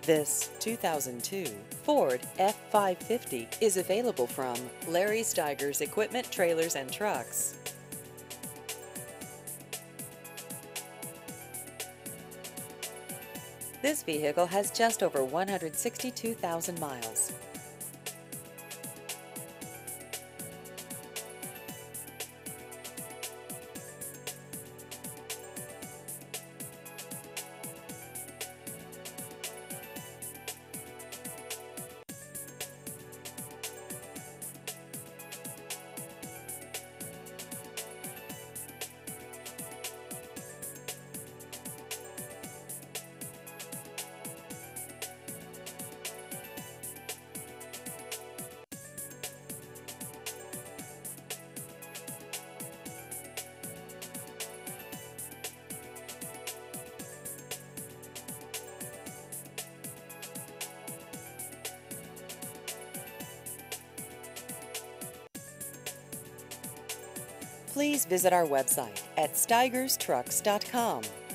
This 2002 Ford F-550 is available from Larry Stigers Equipment, Trailers, and Trucks. This vehicle has just over 162,000 miles. Please visit our website at stigerstrucks.com.